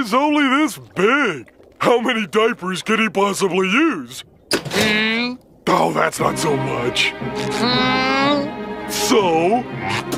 He's only this big. How many diapers can he possibly use? Oh, that's not so much. So,